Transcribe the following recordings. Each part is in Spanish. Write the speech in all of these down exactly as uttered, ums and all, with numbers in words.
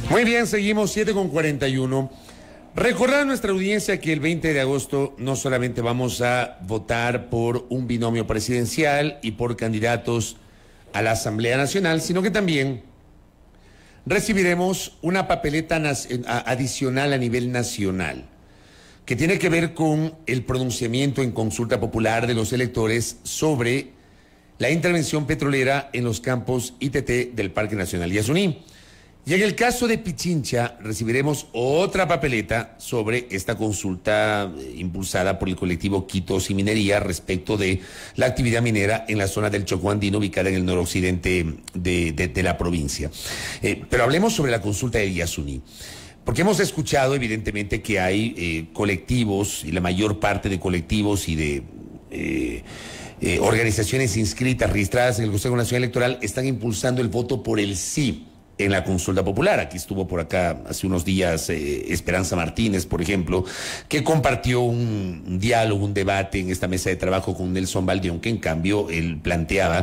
Muy bien, seguimos siete con cuarenta y uno. Recordar a nuestra audiencia que el veinte de agosto no solamente vamos a votar por un binomio presidencial y por candidatos a la Asamblea Nacional, sino que también recibiremos una papeleta adicional a nivel nacional, que tiene que ver con el pronunciamiento en consulta popular de los electores sobre la intervención petrolera en los campos I T T del Parque Nacional Yasuní. Y en el caso de Pichincha recibiremos otra papeleta sobre esta consulta eh, impulsada por el colectivo Quitos y Minería respecto de la actividad minera en la zona del Chocó Andino ubicada en el noroccidente de, de, de la provincia. Eh, pero hablemos sobre la consulta de Yasuní, porque hemos escuchado evidentemente que hay eh, colectivos, y la mayor parte de colectivos y de eh, eh, organizaciones inscritas, registradas en el Consejo Nacional Electoral, están impulsando el voto por el sí en la consulta popular. Aquí estuvo por acá hace unos días eh, Esperanza Martínez, por ejemplo, que compartió un, un diálogo, un debate en esta mesa de trabajo con Nelson Valdión, que en cambio él planteaba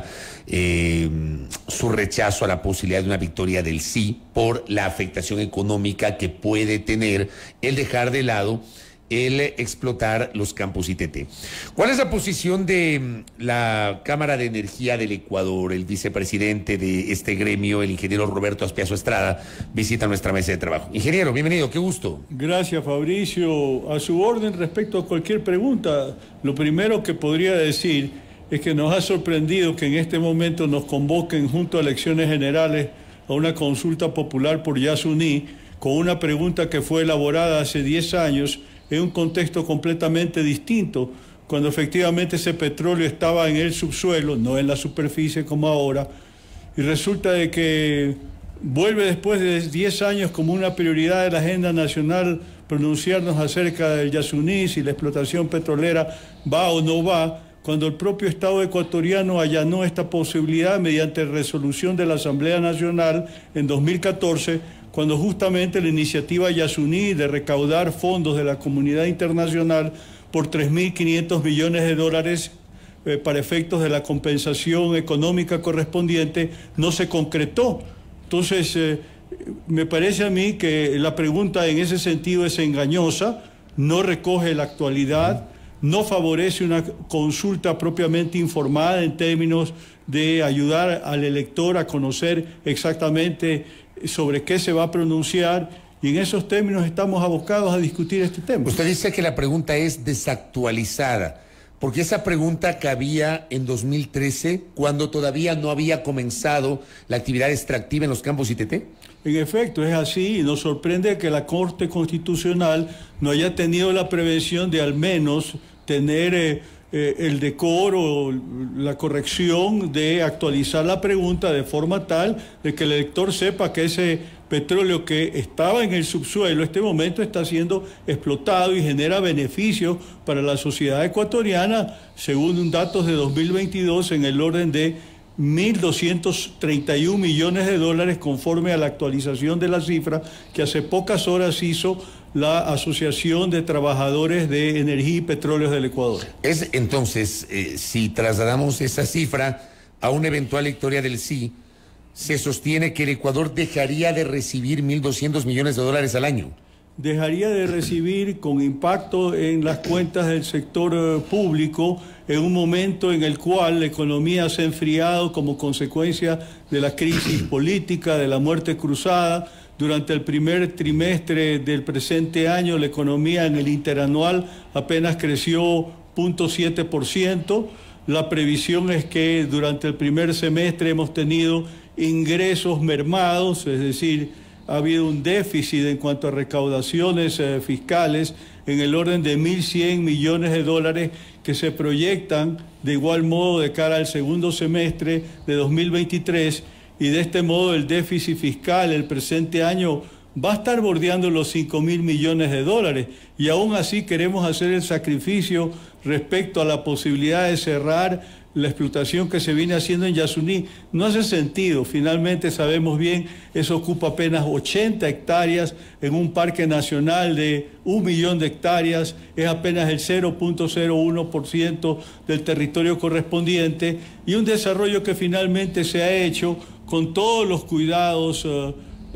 eh, su rechazo a la posibilidad de una victoria del sí por la afectación económica que puede tener el dejar de lado el explotar los campos I T T. ¿Cuál es la posición de la Cámara de Energía del Ecuador? El vicepresidente de este gremio, el ingeniero Roberto Aspiazo Estrada, visita nuestra mesa de trabajo. Ingeniero, bienvenido, qué gusto. Gracias, Fabricio. A su orden respecto a cualquier pregunta, lo primero que podría decir es que nos ha sorprendido que en este momento nos convoquen junto a elecciones generales a una consulta popular por Yasuní con una pregunta que fue elaborada hace diez años en un contexto completamente distinto, cuando efectivamente ese petróleo estaba en el subsuelo, no en la superficie como ahora, y resulta de que vuelve después de diez años como una prioridad de la agenda nacional pronunciarnos acerca del Yasuní, si la explotación petrolera va o no va, cuando el propio Estado ecuatoriano allanó esta posibilidad mediante resolución de la Asamblea Nacional en dos mil catorce, cuando justamente la iniciativa Yasuní de recaudar fondos de la comunidad internacional por tres mil quinientos millones de dólares eh, para efectos de la compensación económica correspondiente no se concretó. Entonces, eh, me parece a mí que la pregunta en ese sentido es engañosa, no recoge la actualidad, no favorece una consulta propiamente informada en términos de ayudar al elector a conocer exactamente sobre qué se va a pronunciar, y en esos términos estamos abocados a discutir este tema. Usted dice que la pregunta es desactualizada, porque esa pregunta cabía en dos mil trece, cuando todavía no había comenzado la actividad extractiva en los campos I T T. En efecto, es así, y nos sorprende que la Corte Constitucional no haya tenido la prevención de al menos tener eh, eh, el decoro, la corrección de actualizar la pregunta de forma tal de que el elector sepa que ese petróleo que estaba en el subsuelo, en este momento está siendo explotado y genera beneficios para la sociedad ecuatoriana, según datos de dos mil veintidós, en el orden de mil doscientos treinta y un millones de dólares, conforme a la actualización de la cifra que hace pocas horas hizo la Asociación de Trabajadores de Energía y Petróleos del Ecuador. Es entonces, eh, si trasladamos esa cifra a una eventual victoria del sí, se sostiene que el Ecuador dejaría de recibir mil doscientos millones de dólares al año. Dejaría de recibir, con impacto en las cuentas del sector eh, público, en un momento en el cual la economía se ha enfriado como consecuencia de la crisis política, de la muerte cruzada. Durante el primer trimestre del presente año, la economía en el interanual apenas creció cero punto siete por ciento. La previsión es que durante el primer semestre hemos tenido ingresos mermados, es decir, ha habido un déficit en cuanto a recaudaciones eh, fiscales en el orden de mil cien millones de dólares que se proyectan de igual modo de cara al segundo semestre de dos mil veintitrés, y de este modo el déficit fiscal el presente año va a estar bordeando los cinco mil millones de dólares, y aún así queremos hacer el sacrificio respecto a la posibilidad de cerrar la explotación que se viene haciendo en Yasuní. No hace sentido. Finalmente, sabemos bien, eso ocupa apenas ochenta hectáreas en un parque nacional de un millón de hectáreas, es apenas el cero punto cero uno por ciento del territorio correspondiente, y un desarrollo que finalmente se ha hecho con todos los cuidados uh,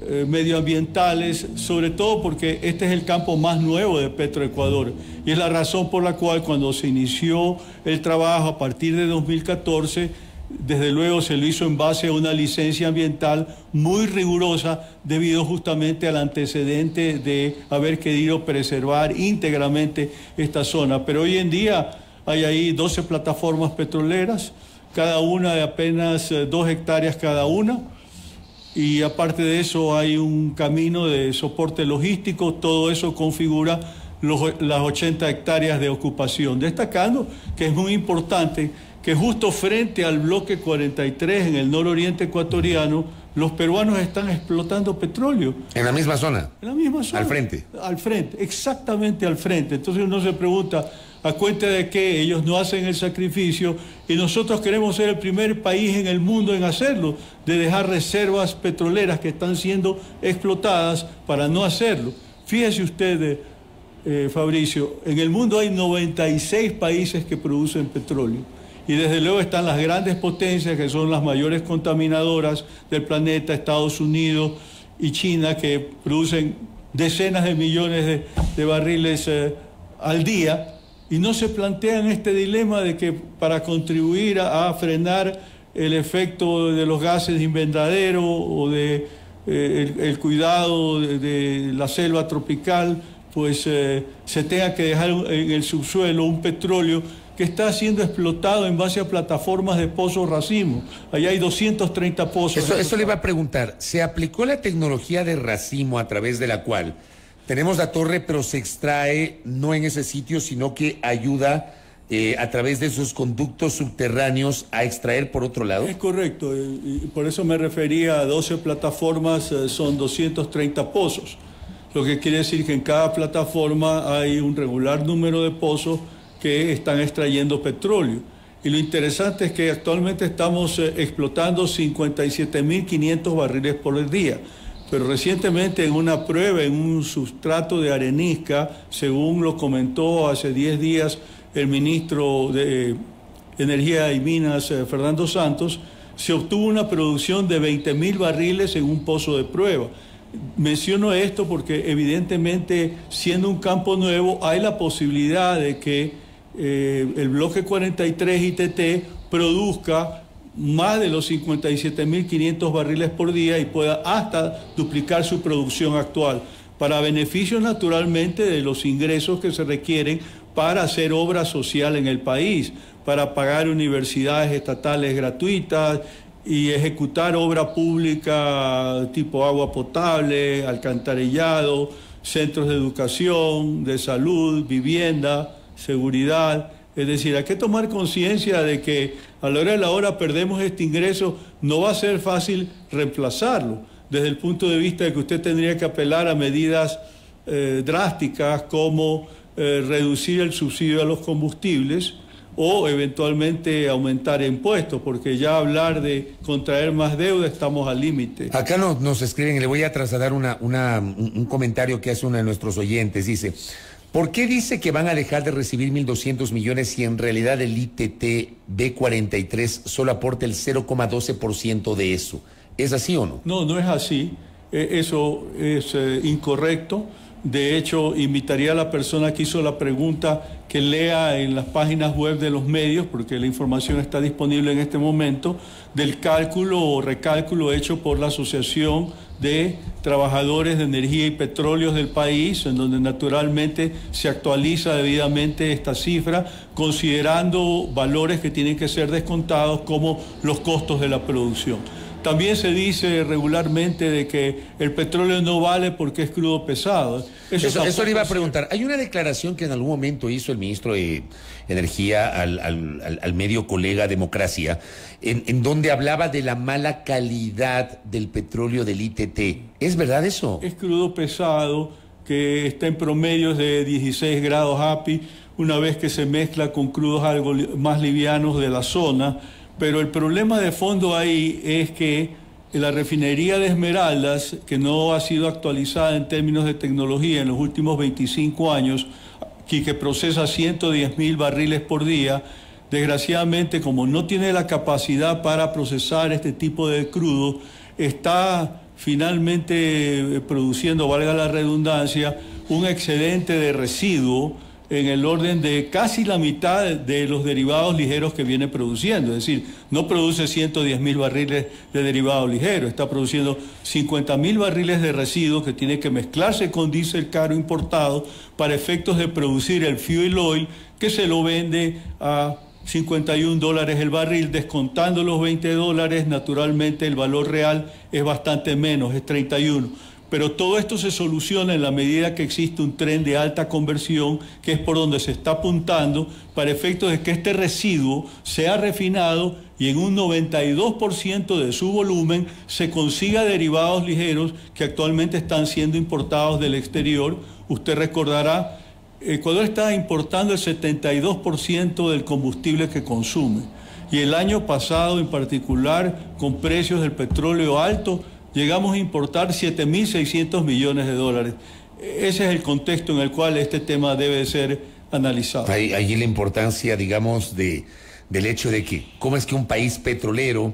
eh, medioambientales, sobre todo porque este es el campo más nuevo de Petroecuador y es la razón por la cual cuando se inició el trabajo a partir de dos mil catorce, desde luego se lo hizo en base a una licencia ambiental muy rigurosa debido justamente al antecedente de haber querido preservar íntegramente esta zona. Pero hoy en día hay ahí doce plataformas petroleras, cada una de apenas dos hectáreas cada una, y aparte de eso hay un camino de soporte logístico. Todo eso configura los, las ochenta hectáreas de ocupación, destacando que es muy importante que justo frente al bloque cuarenta y tres en el nororiente ecuatoriano, los peruanos están explotando petróleo. ¿En la misma zona? En la misma zona. ¿Al frente? Al frente, exactamente al frente. Entonces uno se pregunta, ¿a cuenta de qué ellos no hacen el sacrificio y nosotros queremos ser el primer país en el mundo en hacerlo, de dejar reservas petroleras que están siendo explotadas para no hacerlo? Fíjese usted, eh, Fabricio, en el mundo hay noventa y seis países que producen petróleo. Y desde luego están las grandes potencias que son las mayores contaminadoras del planeta, Estados Unidos y China, que producen decenas de millones de, de barriles eh, al día, y no se plantean este dilema de que para contribuir a, a frenar el efecto de los gases de invernadero o de eh, el, el cuidado de, de la selva tropical, pues eh, se tenga que dejar en el subsuelo un petróleo que está siendo explotado en base a plataformas de pozos racimo. Allá hay doscientos treinta pozos. Eso, eso le iba a preguntar. ¿Se aplicó la tecnología de racimo a través de la cual tenemos la torre, pero se extrae no en ese sitio, sino que ayuda eh, a través de esos conductos subterráneos a extraer por otro lado? Es correcto. Y por eso me refería a doce plataformas, eh, son doscientos treinta pozos. Lo que quiere decir que en cada plataforma hay un regular número de pozos que están extrayendo petróleo. Y lo interesante es que actualmente estamos eh, explotando cincuenta y siete mil quinientos barriles por día. Pero recientemente en una prueba, en un sustrato de arenisca, según lo comentó hace diez días el ministro de Energía y Minas, eh, Fernando Santos, se obtuvo una producción de veinte mil barriles en un pozo de prueba. Menciono esto porque evidentemente, siendo un campo nuevo, hay la posibilidad de que eh, el bloque cuarenta y tres I T T produzca más de los cincuenta y siete mil quinientos barriles por día y pueda hasta duplicar su producción actual, para beneficio naturalmente de los ingresos que se requieren para hacer obra social en el país, para pagar universidades estatales gratuitas y ejecutar obra pública tipo agua potable, alcantarillado, centros de educación, de salud, vivienda, seguridad. Es decir, hay que tomar conciencia de que a la hora de la hora perdemos este ingreso, no va a ser fácil reemplazarlo, desde el punto de vista de que usted tendría que apelar a medidas eh, drásticas como eh, reducir el subsidio a los combustibles o eventualmente aumentar impuestos, porque ya hablar de contraer más deuda estamos al límite. Acá nos, nos escriben, y le voy a trasladar una, una, un, un comentario que hace uno de nuestros oyentes. Dice, ¿por qué dice que van a dejar de recibir mil doscientos millones si en realidad el I T T B cuarenta y tres solo aporta el cero coma doce por ciento de eso? ¿Es así o no? No, no es así. Eh, eso es eh, incorrecto. De hecho, invitaría a la persona que hizo la pregunta que lea en las páginas web de los medios, porque la información está disponible en este momento, del cálculo o recálculo hecho por la Asociación de Trabajadores de Energía y Petróleos del país, en donde naturalmente se actualiza debidamente esta cifra, considerando valores que tienen que ser descontados como los costos de la producción. También se dice regularmente de que el petróleo no vale porque es crudo pesado. Eso, eso, eso le iba a preguntar. Hay una declaración que en algún momento hizo el ministro de Energía al, al, al, al medio colega Democracia, en, en donde hablaba de la mala calidad del petróleo del I T T. ¿Es verdad eso? Es crudo pesado, que está en promedios de dieciséis grados A P I, una vez que se mezcla con crudos algo más livianos de la zona. Pero el problema de fondo ahí es que la refinería de Esmeraldas, que no ha sido actualizada en términos de tecnología en los últimos veinticinco años, y que procesa ciento diez mil barriles por día, desgraciadamente, como no tiene la capacidad para procesar este tipo de crudo, está finalmente eh, produciendo, valga la redundancia, un excedente de residuo en el orden de casi la mitad de los derivados ligeros que viene produciendo. Es decir, no produce ciento diez mil barriles de derivados ligeros, está produciendo cincuenta mil barriles de residuos que tiene que mezclarse con diésel caro importado para efectos de producir el fuel oil, que se lo vende a cincuenta y un dólares el barril, descontando los veinte dólares, naturalmente el valor real es bastante menos, es treinta y uno. Pero todo esto se soluciona en la medida que existe un tren de alta conversión, que es por donde se está apuntando, para efectos de que este residuo sea refinado y en un noventa y dos por ciento de su volumen se consiga derivados ligeros que actualmente están siendo importados del exterior. Usted recordará, Ecuador está importando el setenta y dos por ciento del combustible que consume. Y el año pasado en particular, con precios del petróleo altos, llegamos a importar siete mil seiscientos millones de dólares. Ese es el contexto en el cual este tema debe ser analizado. Ahí, allí la importancia, digamos, de, del hecho de que, ¿cómo es que un país petrolero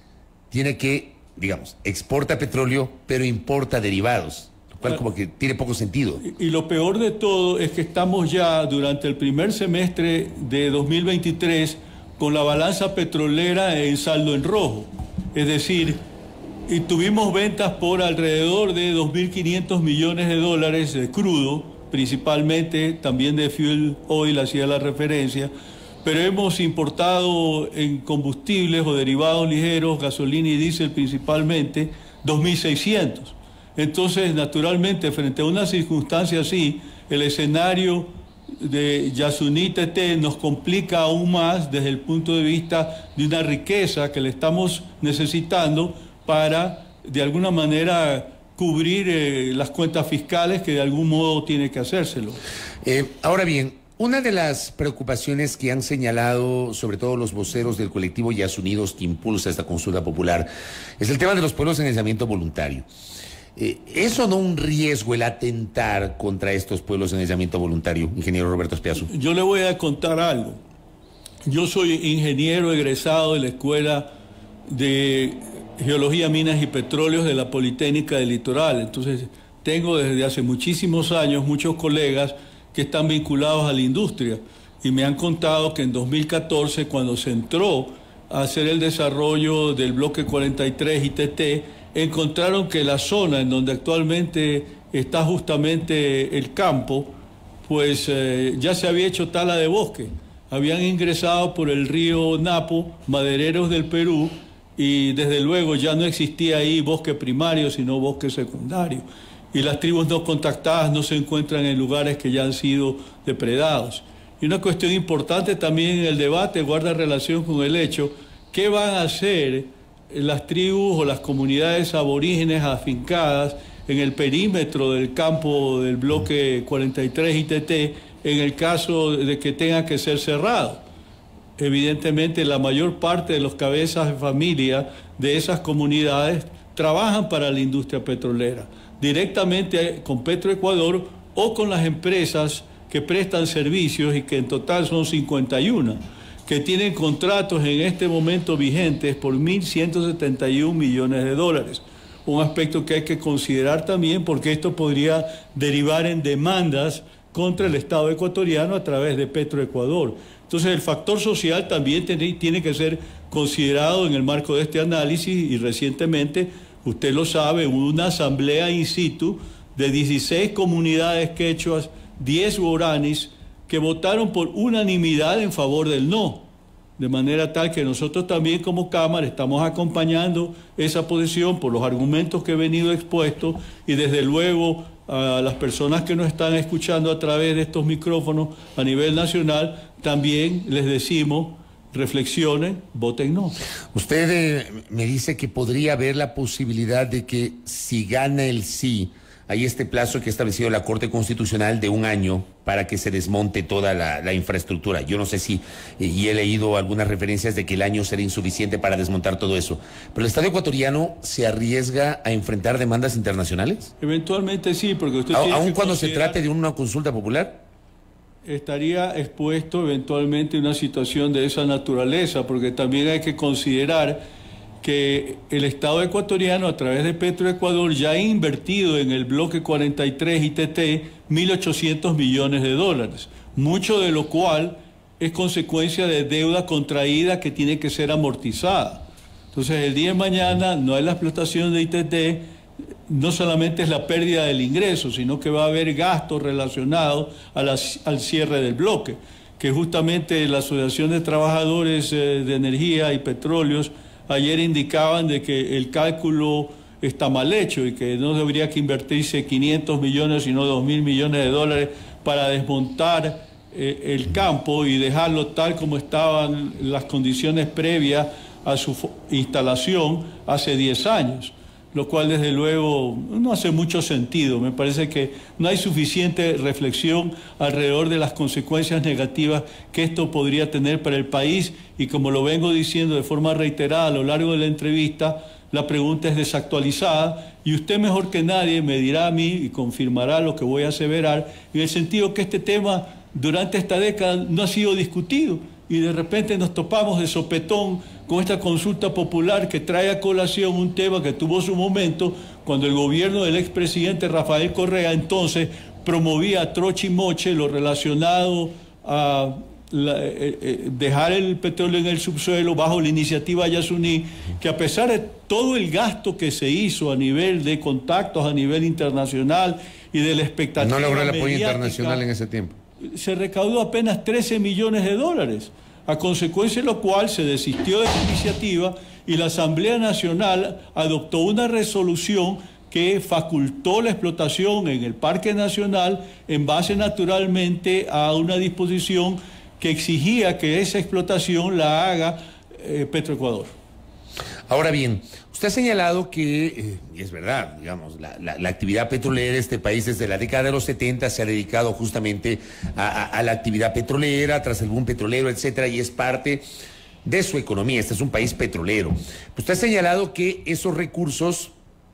tiene que, digamos, exporta petróleo, pero importa derivados? Lo cual como que tiene poco sentido. Y, y lo peor de todo es que estamos ya durante el primer semestre de dos mil veintitrés con la balanza petrolera en saldo en rojo. Es decir, y tuvimos ventas por alrededor de dos mil quinientos millones de dólares de crudo, principalmente, también de fuel oil, hacía la referencia, pero hemos importado en combustibles o derivados ligeros, gasolina y diésel principalmente, dos mil seiscientos. Entonces, naturalmente, frente a una circunstancia así, el escenario de Yasuní T T nos complica aún más desde el punto de vista de una riqueza que le estamos necesitando para, de alguna manera, cubrir eh, las cuentas fiscales que de algún modo tiene que hacérselo. Eh, ahora bien, una de las preocupaciones que han señalado, sobre todo los voceros del colectivo Yasunidos que impulsa esta consulta popular, es el tema de los pueblos en aislamiento voluntario. Eh, ¿Es o no un riesgo el atentar contra estos pueblos en aislamiento voluntario, ingeniero Roberto Espiazu? Yo le voy a contar algo. Yo soy ingeniero egresado de la Escuela de Geología, Minas y Petróleos de la Politécnica del Litoral. Entonces, tengo desde hace muchísimos años muchos colegas que están vinculados a la industria y me han contado que en dos mil catorce, cuando se entró a hacer el desarrollo del bloque cuarenta y tres I T T, encontraron que la zona en donde actualmente está justamente el campo, pues eh, ya se había hecho tala de bosque. Habían ingresado por el río Napo madereros del Perú y desde luego ya no existía ahí bosque primario, sino bosque secundario. Y las tribus no contactadas no se encuentran en lugares que ya han sido depredados. Y una cuestión importante también en el debate guarda relación con el hecho, ¿qué van a hacer las tribus o las comunidades aborígenes afincadas en el perímetro del campo del bloque cuarenta y tres I T T en el caso de que tenga que ser cerrado? Evidentemente, la mayor parte de los cabezas de familia de esas comunidades trabajan para la industria petrolera, directamente con Petroecuador o con las empresas que prestan servicios, y que en total son cincuenta y uno, que tienen contratos en este momento vigentes por mil ciento setenta y un millones de dólares. Un aspecto que hay que considerar también, porque esto podría derivar en demandas contra el Estado ecuatoriano a través de Petroecuador. Entonces, el factor social también tiene que ser considerado en el marco de este análisis, y recientemente, usted lo sabe, hubo una asamblea in situ de dieciséis comunidades quechuas, diez guaranis, que votaron por unanimidad en favor del no, de manera tal que nosotros también como Cámara estamos acompañando esa posición por los argumentos que he venido expuestos, y desde luego a las personas que nos están escuchando a través de estos micrófonos a nivel nacional, también les decimos, reflexionen, voten no. Usted eh, me dice que podría haber la posibilidad de que si gana el sí, hay este plazo que ha establecido la Corte Constitucional de un año para que se desmonte toda la, la infraestructura. Yo no sé si, y he leído algunas referencias de que el año será insuficiente para desmontar todo eso. ¿Pero el Estado ecuatoriano se arriesga a enfrentar demandas internacionales? Eventualmente sí, porque usted... ¿A, tiene aun que cuando se considerar... trate de una consulta popular? Estaría expuesto eventualmente a una situación de esa naturaleza, porque también hay que considerar que el Estado ecuatoriano, a través de Petroecuador, ya ha invertido en el bloque cuarenta y tres I T T mil ochocientos millones de dólares, mucho de lo cual es consecuencia de deuda contraída que tiene que ser amortizada. Entonces, el día de mañana no hay la explotación de I T T, no solamente es la pérdida del ingreso, sino que va a haber gastos relacionados a la, al cierre del bloque, que justamente la Asociación de Trabajadores eh, de Energía y Petróleos ayer indicaban de que el cálculo está mal hecho y que no debería que invertirse quinientos millones, sino dos mil millones de dólares para desmontar eh, el campo y dejarlo tal como estaban las condiciones previas a su instalación hace diez años, lo cual desde luego no hace mucho sentido. Me parece que no hay suficiente reflexión alrededor de las consecuencias negativas que esto podría tener para el país, y como lo vengo diciendo de forma reiterada a lo largo de la entrevista, la pregunta es desactualizada y usted mejor que nadie me dirá a mí y confirmará lo que voy a aseverar, en el sentido que este tema durante esta década no ha sido discutido y de repente nos topamos de sopetón con esta consulta popular que trae a colación un tema que tuvo su momento cuando el gobierno del expresidente Rafael Correa entonces promovía a troche y moche lo relacionado a la, eh, eh, dejar el petróleo en el subsuelo bajo la iniciativa Yasuní, que a pesar de todo el gasto que se hizo a nivel de contactos a nivel internacional y de la expectativa no logró el apoyo internacional en ese tiempo, se recaudó apenas trece millones de dólares, a consecuencia de lo cual se desistió de la iniciativa y la Asamblea Nacional adoptó una resolución que facultó la explotación en el Parque Nacional en base naturalmente a una disposición que exigía que esa explotación la haga eh, Petroecuador. Ahora bien, usted ha señalado que, eh, y es verdad, digamos, la, la, la actividad petrolera de este país desde la década de los setenta se ha dedicado justamente a, a, a la actividad petrolera, tras el boom petrolero, etcétera, y es parte de su economía. Este es un país petrolero. Usted ha señalado que esos recursos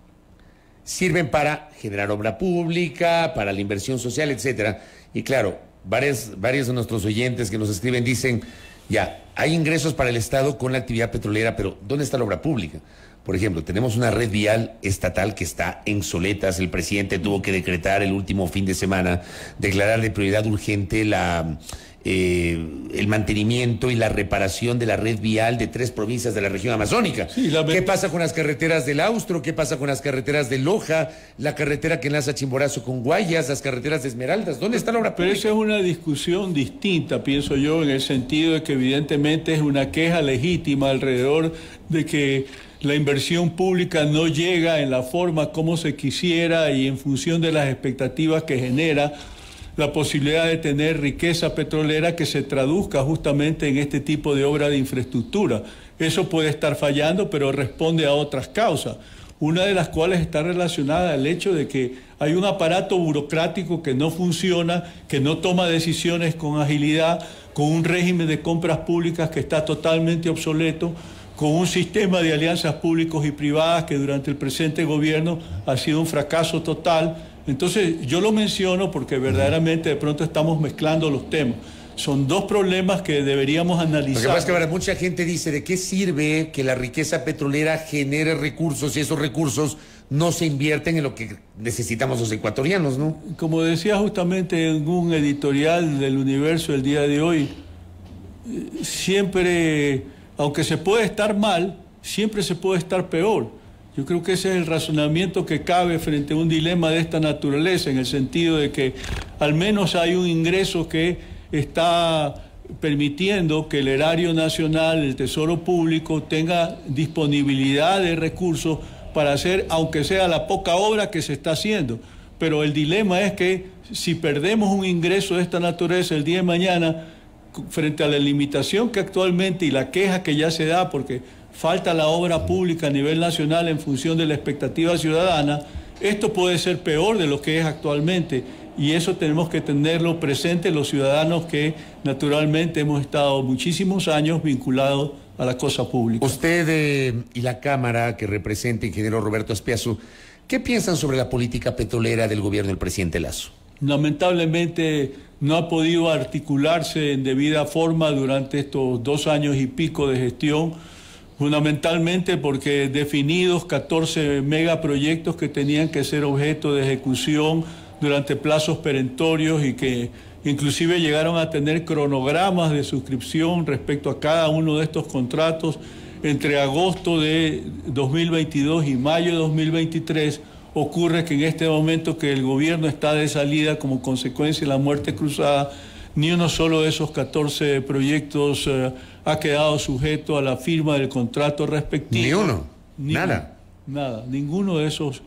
sirven para generar obra pública, para la inversión social, etcétera. Y claro, varios, varios de nuestros oyentes que nos escriben dicen, ya, hay ingresos para el Estado con la actividad petrolera, pero ¿dónde está la obra pública? Por ejemplo, tenemos una red vial estatal que está en soletas. El presidente tuvo que decretar el último fin de semana, declarar de prioridad urgente la, eh, el mantenimiento y la reparación de la red vial de tres provincias de la región amazónica. Sí, la... ¿Qué pasa con las carreteras del Austro? ¿Qué pasa con las carreteras de Loja? La carretera que enlaza Chimborazo con Guayas, las carreteras de Esmeraldas. ¿Dónde está la obra pública? Pero esa es una discusión distinta, pienso yo, en el sentido de que evidentemente es una queja legítima alrededor de que la inversión pública no llega en la forma como se quisiera y en función de las expectativas que genera la posibilidad de tener riqueza petrolera que se traduzca justamente en este tipo de obra de infraestructura. Eso puede estar fallando, pero responde a otras causas, una de las cuales está relacionada al hecho de que hay un aparato burocrático que no funciona, que no toma decisiones con agilidad, con un régimen de compras públicas que está totalmente obsoleto, con un sistema de alianzas públicos y privadas que durante el presente gobierno ha sido un fracaso total. Entonces yo lo menciono porque verdaderamente de pronto estamos mezclando los temas. Son dos problemas que deberíamos analizar. Lo que pasa es que ahora mucha gente dice, ¿de qué sirve que la riqueza petrolera genere recursos y esos recursos no se invierten en lo que necesitamos los ecuatorianos, ¿no? Como decía justamente en un editorial del Universo el día de hoy, siempre, aunque se puede estar mal, siempre se puede estar peor. Yo creo que ese es el razonamiento que cabe frente a un dilema de esta naturaleza, en el sentido de que al menos hay un ingreso que está permitiendo que el erario nacional, el Tesoro Público, tenga disponibilidad de recursos para hacer, aunque sea la poca obra que se está haciendo. Pero el dilema es que si perdemos un ingreso de esta naturaleza el día de mañana, frente a la limitación que actualmente y la queja que ya se da porque falta la obra pública a nivel nacional en función de la expectativa ciudadana, esto puede ser peor de lo que es actualmente. Y eso tenemos que tenerlo presente los ciudadanos que naturalmente hemos estado muchísimos años vinculados a la cosa pública. Usted eh, y la Cámara que representa, ingeniero Roberto Aspiazu, ¿qué piensan sobre la política petrolera del gobierno del presidente Lasso? Lamentablemente no ha podido articularse en debida forma durante estos dos años y pico de gestión, fundamentalmente porque definidos catorce megaproyectos que tenían que ser objeto de ejecución durante plazos perentorios y que inclusive llegaron a tener cronogramas de suscripción respecto a cada uno de estos contratos entre agosto de dos mil veintidós y mayo de dos mil veintitrés. Ocurre que en este momento que el gobierno está de salida como consecuencia de la muerte cruzada, ni uno solo de esos catorce proyectos eh, ha quedado sujeto a la firma del contrato respectivo. Ni uno, Ni nada. Nada, ninguno de esos.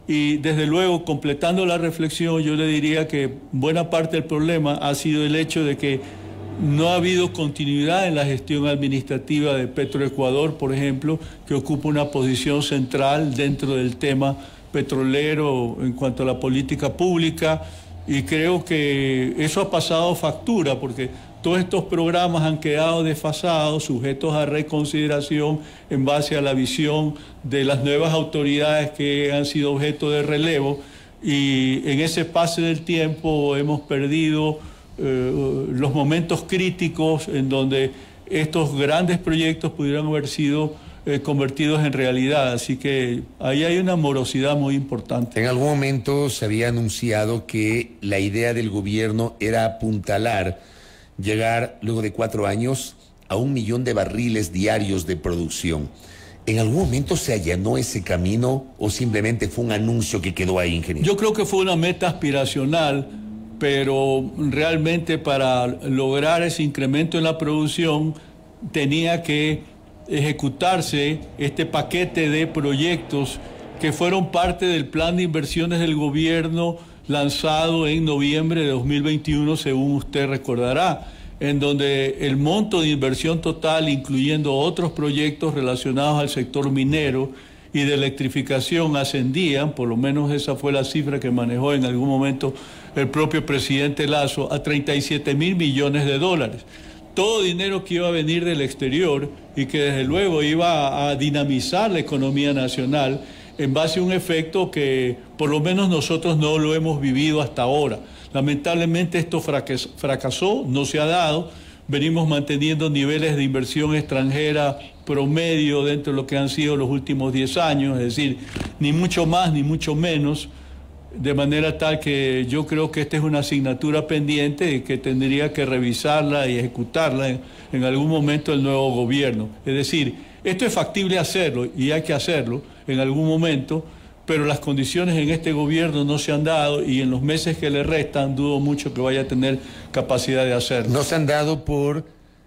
Y desde luego, completando la reflexión, yo le diría que buena parte del problema ha sido el hecho de que no ha habido continuidad en la gestión administrativa de Petroecuador, por ejemplo, que ocupa una posición central dentro del tema petrolero en cuanto a la política pública. Y creo que eso ha pasado factura, porque todos estos programas han quedado desfasados, sujetos a reconsideración en base a la visión de las nuevas autoridades que han sido objeto de relevo, y en ese pase del tiempo hemos perdido eh, los momentos críticos en donde estos grandes proyectos pudieran haber sido Eh, convertidos en realidad, así que ahí hay una morosidad muy importante. En algún momento se había anunciado que la idea del gobierno era apuntalar, llegar luego de cuatro años a un millón de barriles diarios de producción. ¿En algún momento se allanó ese camino o simplemente fue un anuncio que quedó ahí, ingeniero? Yo creo que fue una meta aspiracional, pero realmente para lograr ese incremento en la producción tenía que ejecutarse este paquete de proyectos que fueron parte del plan de inversiones del gobierno lanzado en noviembre de dos mil veintiuno, según usted recordará, en donde el monto de inversión total, incluyendo otros proyectos relacionados al sector minero y de electrificación, ascendían, por lo menos esa fue la cifra que manejó en algún momento el propio presidente Lasso, a treinta y siete mil millones de dólares. Todo dinero que iba a venir del exterior y que desde luego iba a dinamizar la economía nacional en base a un efecto que por lo menos nosotros no lo hemos vivido hasta ahora. Lamentablemente esto fracasó, no se ha dado. Venimos manteniendo niveles de inversión extranjera promedio dentro de lo que han sido los últimos diez años, es decir, ni mucho más ni mucho menos. De manera tal que yo creo que esta es una asignatura pendiente y que tendría que revisarla y ejecutarla en, en algún momento el nuevo gobierno. Es decir, esto es factible hacerlo y hay que hacerlo en algún momento, pero las condiciones en este gobierno no se han dado y en los meses que le restan dudo mucho que vaya a tener capacidad de hacerlo. ¿No se han dado por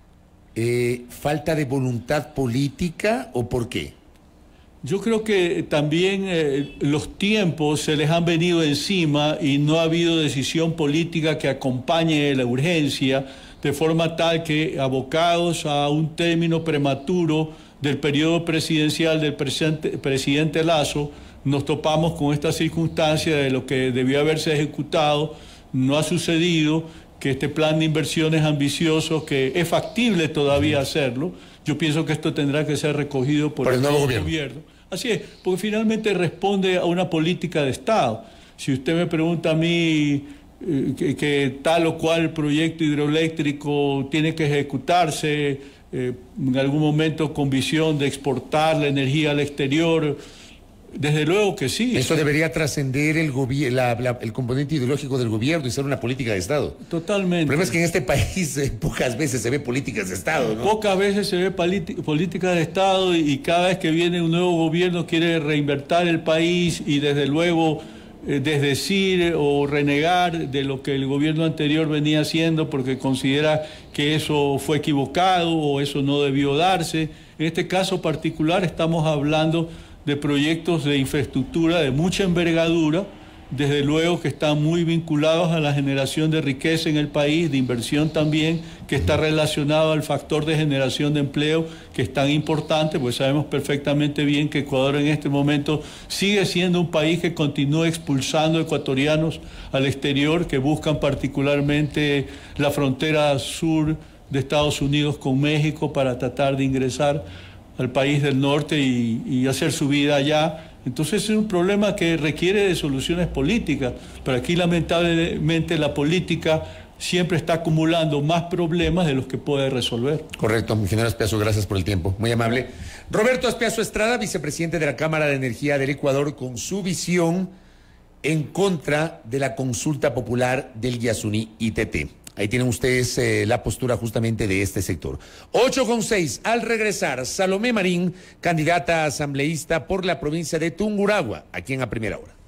eh, falta de voluntad política o por qué? Yo creo que también eh, los tiempos se les han venido encima y no ha habido decisión política que acompañe la urgencia, de forma tal que abocados a un término prematuro del periodo presidencial del presidente, presidente Lasso, nos topamos con esta circunstancia de lo que debió haberse ejecutado, no ha sucedido, que este plan de inversiones ambicioso, que es factible todavía hacerlo. Yo pienso que esto tendrá que ser recogido por, por el nuevo gobierno. gobierno. Así es, porque finalmente responde a una política de Estado. Si usted me pregunta a mí eh, que, que tal o cual proyecto hidroeléctrico tiene que ejecutarse eh, en algún momento con visión de exportar la energía al exterior, desde luego que sí. Eso debería trascender el, la, la, el componente ideológico del gobierno y ser una política de Estado. Totalmente. El problema es que en este país eh, pocas veces se ve políticas de Estado, ¿no? Pocas veces se ve política de Estado y, y cada vez que viene un nuevo gobierno quiere reinvertir el país y desde luego eh, desdecir o renegar de lo que el gobierno anterior venía haciendo porque considera que eso fue equivocado o eso no debió darse. En este caso particular estamos hablando de proyectos de infraestructura de mucha envergadura, desde luego que están muy vinculados a la generación de riqueza en el país, de inversión también, que está relacionado al factor de generación de empleo, que es tan importante, pues sabemos perfectamente bien que Ecuador en este momento sigue siendo un país que continúa expulsando ecuatorianos al exterior, que buscan particularmente la frontera sur de Estados Unidos con México para tratar de ingresar al país del norte y, y hacer su vida allá. Entonces es un problema que requiere de soluciones políticas, pero aquí lamentablemente la política siempre está acumulando más problemas de los que puede resolver. Correcto, ingeniero Aspiazu, gracias por el tiempo, muy amable. Roberto Aspiazu Estrada, vicepresidente de la Cámara de Energía del Ecuador, con su visión en contra de la consulta popular del Yasuní I T T. Ahí tienen ustedes eh, la postura justamente de este sector. ocho con seis, al regresar, Salomé Marín, candidata asambleísta por la provincia de Tungurahua, aquí en A Primera Hora.